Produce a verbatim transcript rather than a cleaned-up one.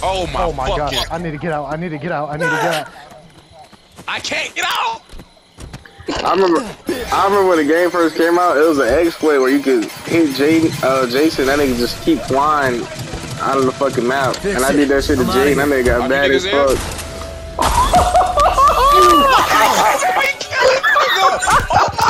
Oh my, Oh my god, fucking. I need to get out, I need to get out, I need to get out. I can't get out! I remember, I remember when the game first came out, it was an exploit where you could hit Jay, uh, Jason, that nigga just keep flying out of the fucking map. Fix and I it. did that shit to I'm Jay, outta and that nigga got Are bad you as niggas fuck. there?